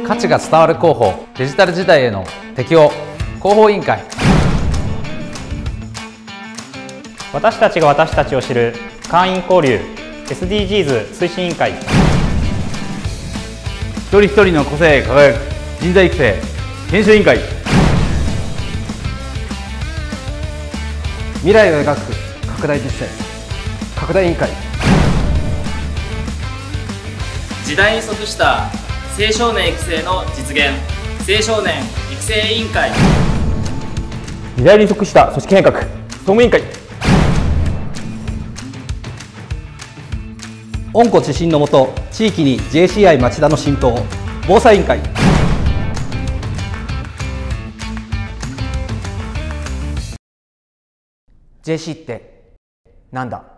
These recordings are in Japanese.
価値が伝わる広報、デジタル時代への適応、広報委員会。 私たちが私たちを知る会員交流 SDGs 推進委員会。 一人一人の個性輝く人材育成研修委員会。 未来を描く拡大実践拡大委員会。 時代に即した青少年育成の実現青少年育成委員会。 時代に即した組織変革総務委員会。 温故知新のもと地域に JCI 町田の浸透防災委員会。 JC ってなんだ。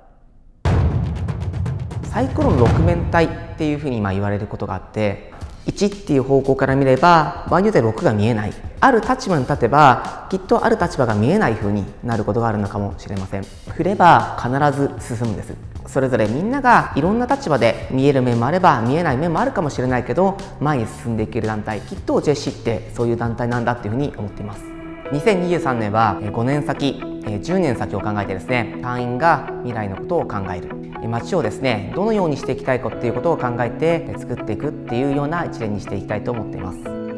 サイコロの6面体っていうふうに今言われることがあって、1っていう方向から見れば場合によっては6が見えない、ある立場に立てばきっとある立場が見えないふうになることがあるのかもしれません。振れば必ず進むんです。それぞれみんながいろんな立場で見える面もあれば見えない面もあるかもしれないけど、前に進んでいける団体、きっと JC ってそういう団体なんだっていうふうに思っています。2023年は5年先、10年先を考えてですね、会員が未来のことを考える、街をですねどのようにしていきたいかっていうことを考えて作っていくっていうような一年にしていきたいと思っています。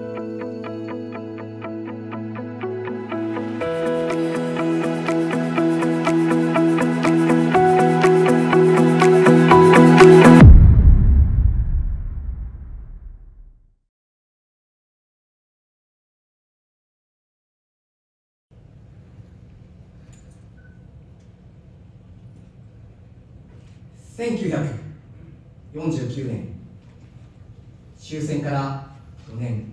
1949年終戦から4年、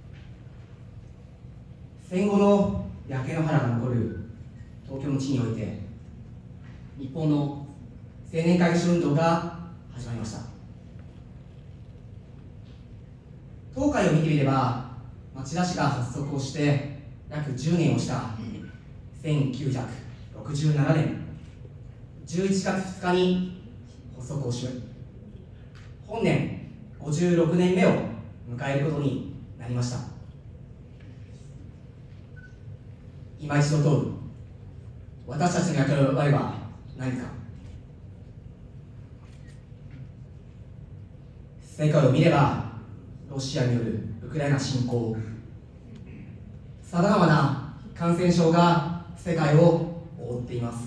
戦後の焼け野原が残る東京の地において日本の青年会議所運動が始まりました。東海を見てみれば町田市が発足をして約10年をした1967年11月2日に発足をし、本年56年目を迎えることになりました。今一度問う、私たちの役割は何か。世界を見ればロシアによるウクライナ侵攻、さまざまな感染症が世界を覆っています。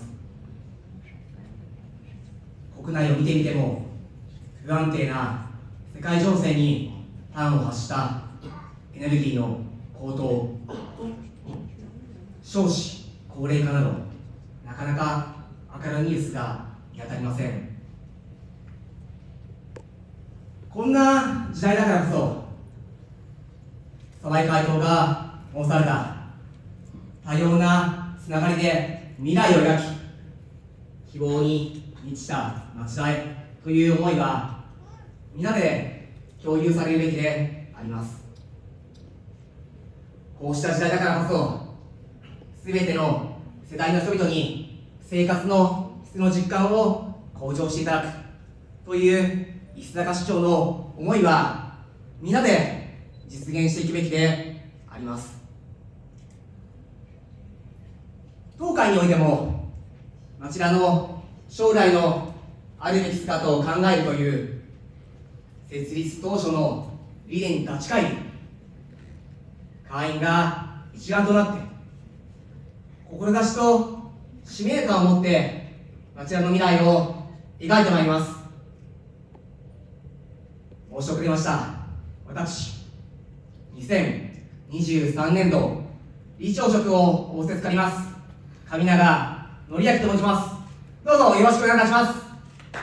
国内を見てみても不安定な世界情勢に端を発したエネルギーの高騰、少子高齢化などなかなか明るいニュースが見当たりません。こんな時代だからこそ鯖江会頭が申された多様なつながりで未来を描き希望に満ちた町田へという思いが皆で共有されるべきであります。こうした時代だからこそ全ての世代の人々に生活の質の実感を向上していただくという石坂市長の思いは皆で実現していくべきであります。東海においても町田の将来のあるべき姿を考えるという設立当初の理念に立ち返り、会員が一丸となって志と使命感を持って町田の未来を描いてまいります。申し遅れました。私2023年度理事長職を仰せつかります上永則明と申します。どうぞよろしくお願いいたします。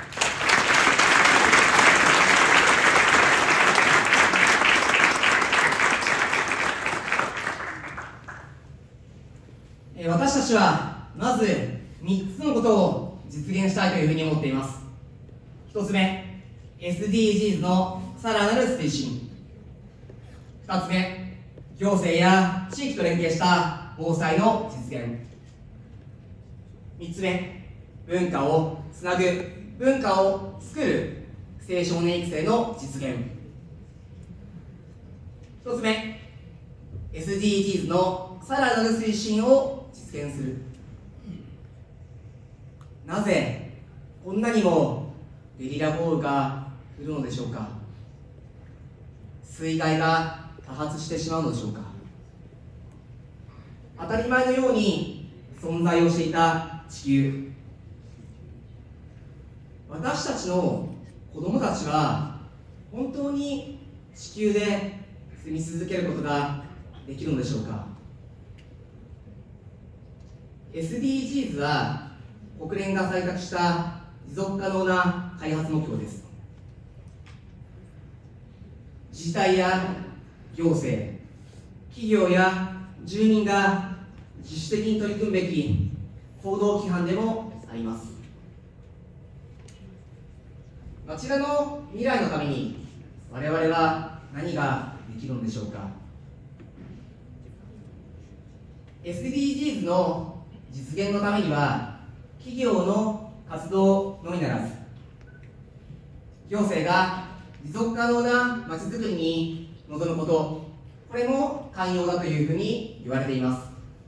私たちはまず3つのことを実現したいというふうに思っています。1つ目、SDGs のさらなる推進。2つ目、行政や地域と連携した防災の実現。3つ目、文化をつなぐ、文化を作る青少年育成の実現。 1つ目、SDGs のさらなる推進を実現する。なぜこんなにもゲリラ豪雨が降るのでしょうか。水害が多発してしまうのでしょうか。当たり前のように存在をしていた地球、私たちの子供たちは本当に地球で住み続けることができるのでしょうか。 SDGs は国連が採択した持続可能な開発目標です。自治体や行政、企業や住民が自主的に取り組むべき行動規範でもあります。あちらの未来のために我々は何ができるのでしょうか。 SDGs の実現のためには企業の活動のみならず行政が持続可能なまちづくりに臨むこと、これも肝要だというふうに言われています。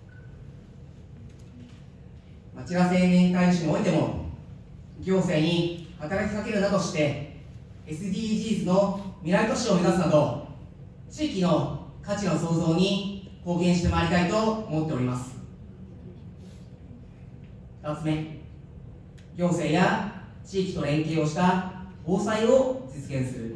町田青年会議所においても行政に働きかけるなどして SDGs の未来都市を目指すなど地域の価値の創造に貢献してまいりたいと思っております。2つ目、行政や地域と連携をした防災を実現する。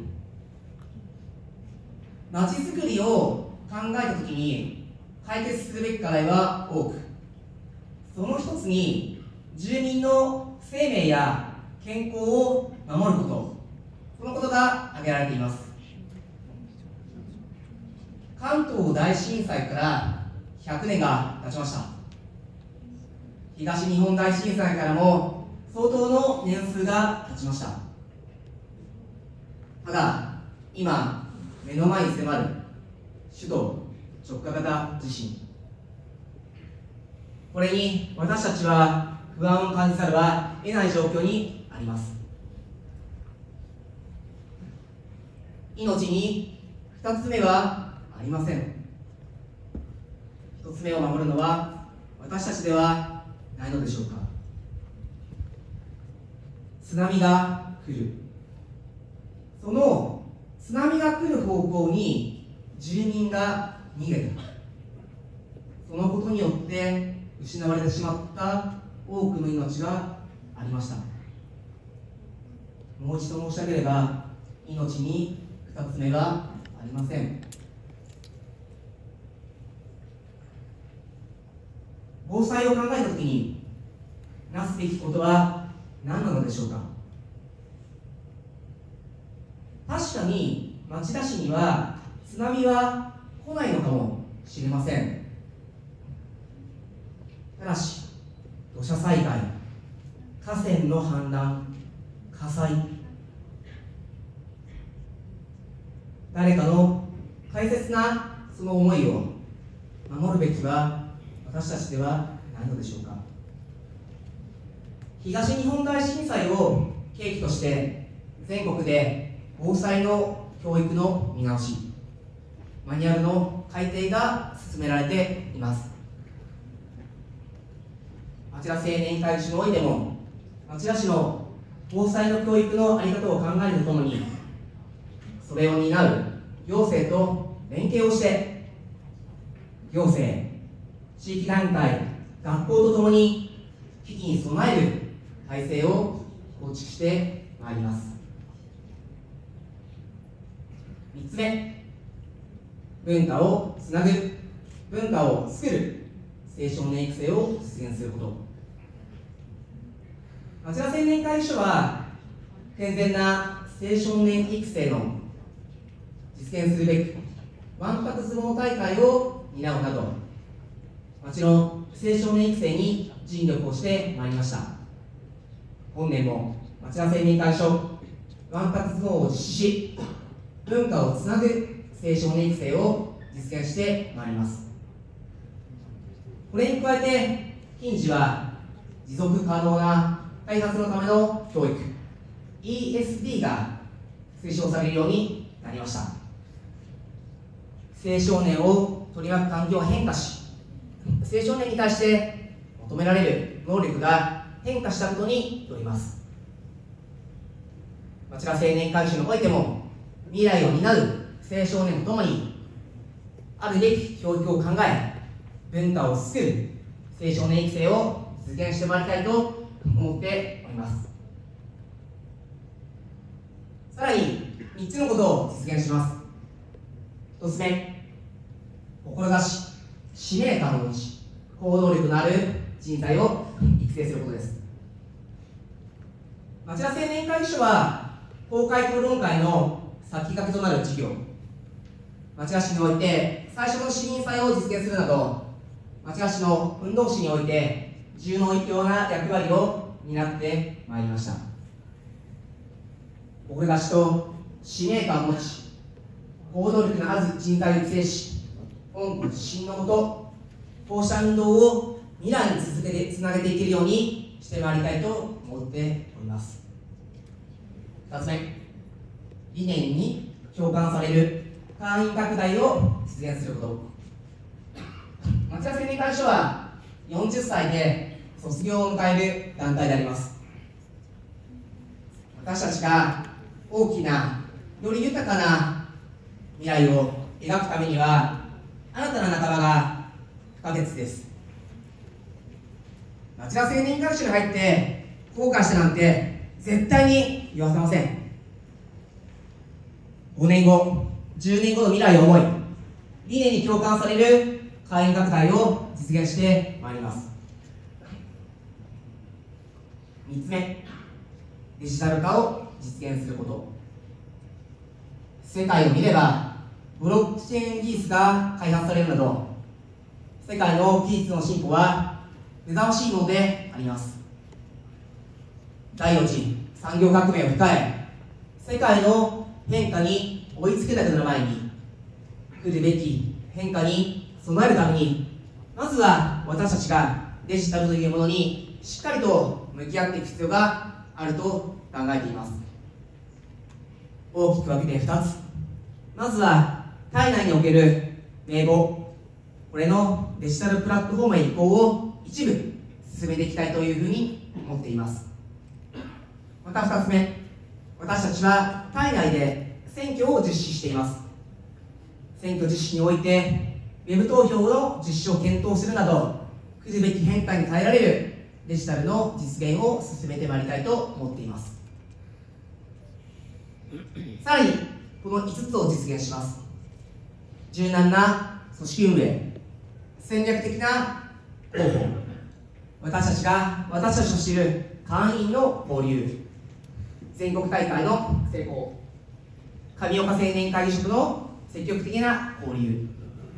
まちづくりを考えたときに解決するべき課題は多く、その一つに住民の生命や健康を守ること、このことが挙げられています。関東大震災から100年が経ちました。東日本大震災からも相当の年数が経ちました。ただ今目の前に迫る首都直下型地震、これに私たちは不安を感じざるを得ない状況にあります。命に2つ目はありません。1つ目を守るのは私たちではないのでしょうか。津波が来る、その津波が来る方向に住民が逃げた、そのことによって失われてしまった多くの命がありました。もう一度申し上げれば命に2つ目はありません。防災を考えたときになすべきことは何なのでしょうか。確かに町田市には津波は来ないのかもしれません。ただし土砂災害、河川の氾濫、火災、誰かの大切なその思いを守るべきは私たちではないのでしょうか。東日本大震災を契機として全国で防災の教育の見直し、マニュアルの改定が進められています。町田青年会議所においても町田市の防災の教育の在り方を考えるとともに、それを担う行政と連携をして行政、地域団体、学校とともに危機に備える体制を構築してまいります。3つ目、文化をつなぐ、文化を作る青少年育成を実現すること。町田青年会議所は健全な青少年育成の実現するべくわんぱく相撲大会を担うなど町の青少年育成に尽力をしてまいりました。本年も町田青年会所わんぱく相撲を実施し、文化をつなぐ青少年育成を実現してまいります。これに加えて近時は持続可能な開発のための教育 ESD が推奨されるようになりました。 青少年を取り巻く環境が変化し、青少年に対して求められる能力が変化したことによります。町田青年会議所においても、未来を担う青少年とともにあるべき教育を考え、文化を作る青少年育成を実現してまいりたいと思っております。さらに3つのことを実現します。1つ目、志、使命感を持ち、行動力のある人材を育成することです。町田青年会議所は公開討論会の先駆けとなる事業、町田市において最初の市民祭を実現するなど、町田市の運動市において重要な役割を担ってまいりました。志と使命感を持ち、行動力のある人材を育成し、本国自信のもと、こうした運動を未来につなげていけるようにしてまいりたいと思っております。2つ目、理念に共感される会員拡大を実現すること。町田青年会議所は40歳で卒業を迎える団体であります。私たちが大きな、より豊かな未来を描くためには、新たな仲間が不可欠です。町田青年会議所に入って後悔したなんて絶対に言わせません。5年後、10年後の未来を思い、理念に共感される会員拡大を実現してまいります。3つ目、デジタル化を実現すること。世界を見れば、ブロックチェーン技術が開発されるなど、世界の技術の進歩は目覚ましいものであります。第4次産業革命を控え、世界の変化に追いつけなくなる前に、来るべき変化に備えるために、まずは私たちがデジタルというものにしっかりと向き合っていく必要があると考えています。大きく分けて2つ。まずは体内における名簿、これのデジタルプラットフォームへ移行を一部進めていきたいというふうに思っています。また2つ目、私たちは体内で選挙を実施しています。選挙実施においてウェブ投票の実施を検討するなど、来るべき変化に耐えられるデジタルの実現を進めてまいりたいと思っています。さらにこの5つを実現します。柔軟な組織運営、戦略的な広報、私たちと知る会員の交流、全国大会の成功、上岡青年会議所との積極的な交流。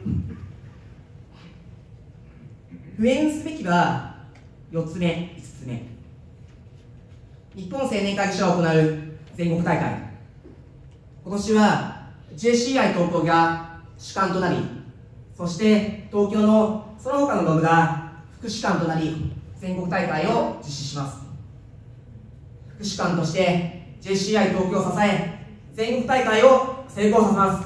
不縁すべきは4つ目、5つ目。日本青年会議所が行う全国大会、今年は JCI 東京が主幹となり、そして東京のその他のドームが副主幹となり、全国大会を実施します。副主幹として JCI 東京を支え、全国大会を成功させます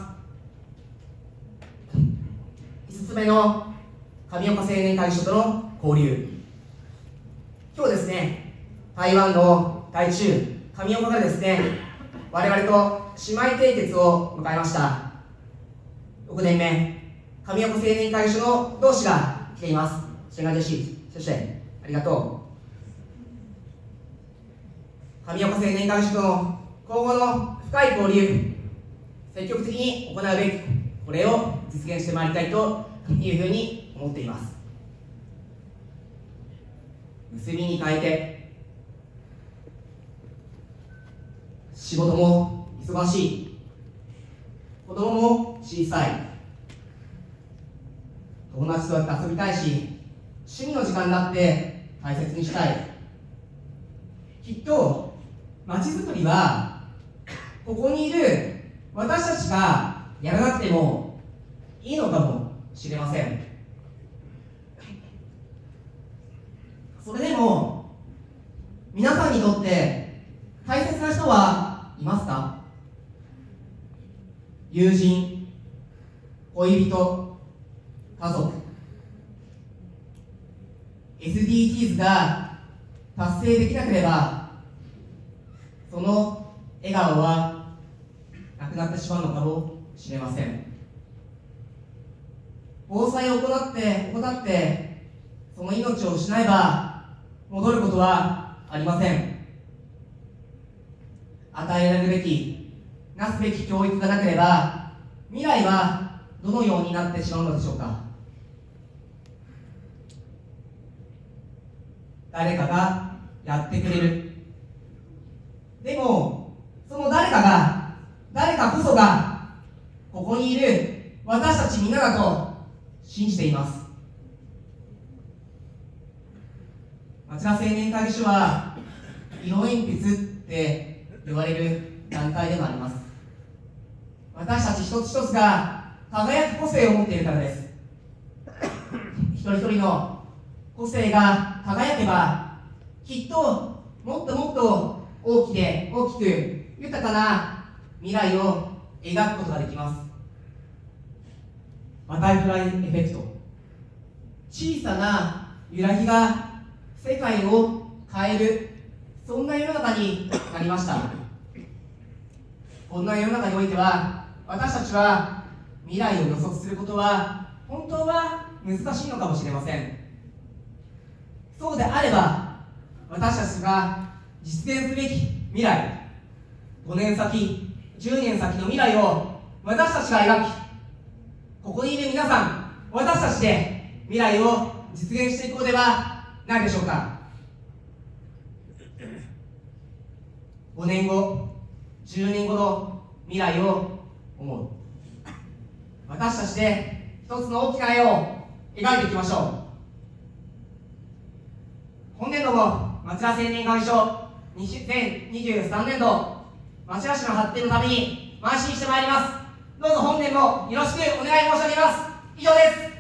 。5つ目の上岡青年会議所との交流。今日ですね、台湾の台中上岡でですね、我々と姉妹締結を迎えました。6年目、上岡青年会議所の同志が来ています。謝謝、ありがとう。上岡青年会議所との今後の深い交流、積極的に行うべく、これを実現してまいりたいというふうに思っています。結びに変えて、仕事も忙しい、子供も小さい、友達と遊びたいし、趣味の時間だって大切にしたい。きっとまちづくりはここにいる私たちがやらなくてもいいのかもしれません。それでも皆さんにとって大切な人はいますか？友人、子恋人、家族、SDGs が達成できなければ、その笑顔はなくなってしまうのかもしれません。防災を怠ってその命を失えば戻ることはありません。与えられるべき、なすべき教育がなければ未来はどのようになってしまうのでしょうか。誰かがやってくれる。でもその誰かこそがここにいる私たちみんなだと信じています。町田青年会議所は色鉛筆って言われる団体でもあります。私たち一つ一つが輝く個性を持っているからです。一人一人の個性が輝けばきっともっともっと大きく豊かな未来を描くことができます。バタフライエフェクト、小さな揺らぎが世界を変える、そんな世の中になりました。こんな世の中においては私たちは未来を予測することは本当は難しいのかもしれません。そうであれば私たちが実現すべき未来、5年先、10年先の未来を私たちが描き、ここにいる皆さん、私たちで未来を実現していこうではないでしょうか。5年後、10年後の未来を思う。私たちで一つの大きな絵を描いていきましょう。本年度も町田青年会議所2023年度町田市の発展のために邁進してまいります。どうぞ本年もよろしくお願い申し上げます。以上です。